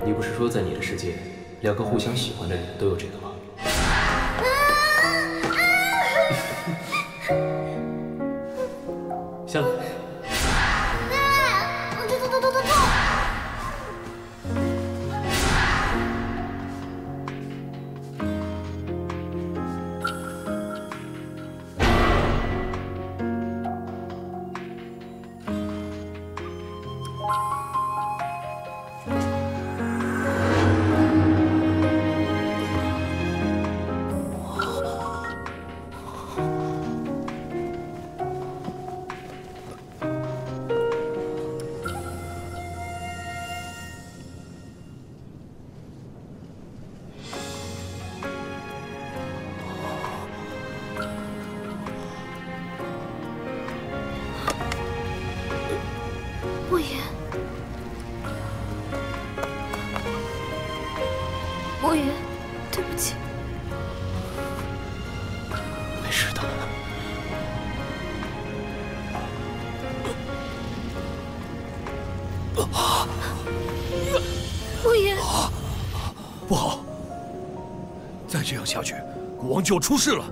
你不是说在你的世界，两个互相喜欢的人都有这个吗？下来。 莫言，莫言，对不起。 没事的。 莫言， 不好！再这样下去，国王就要出事了。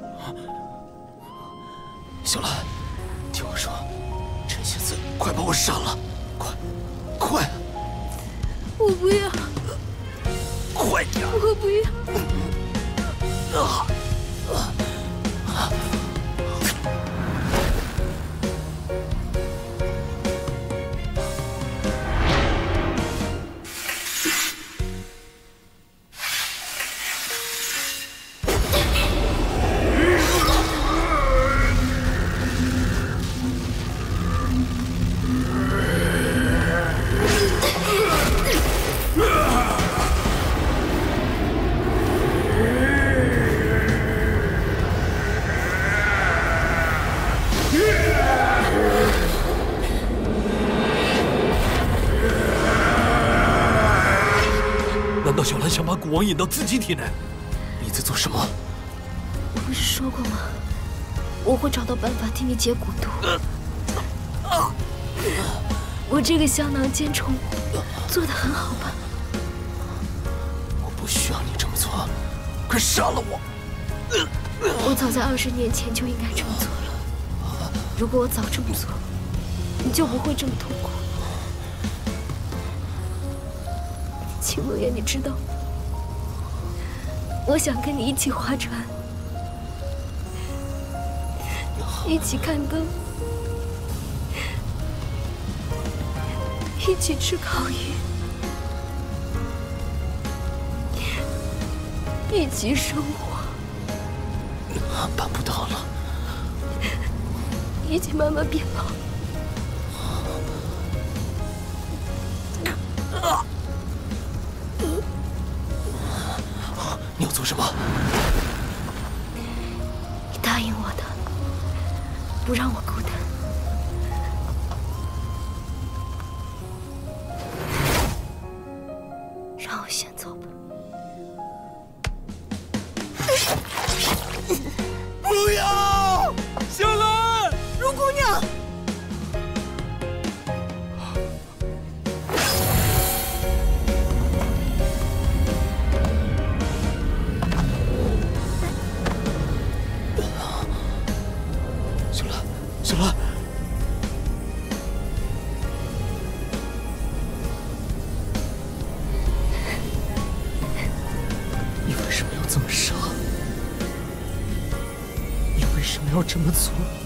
小兰，听我说，陈仙子，快把我杀了！快！ 我不要！ 快点！ 我不要！ 难道小兰想把蛊王引到自己体内？ 你在做什么？ 我不是说过吗？我会找到办法替你解蛊毒。我这个香囊煎虫做得很好吧？ 我不需要你这么做，快杀了我！ 我早在20年前就应该这么做了。如果我早这么做，你就不会这么痛苦。秦洛言，你知道吗？我想跟你一起划船，一起看灯，一起吃烤鱼，一起生活。 办不到了。 一起慢慢变老。 你要做什么？ 你答应我的，不让我孤单。让我先走吧。 不要，小兰， 如姑娘。 小兰，你为什么要这么傻？你为什么要这么做？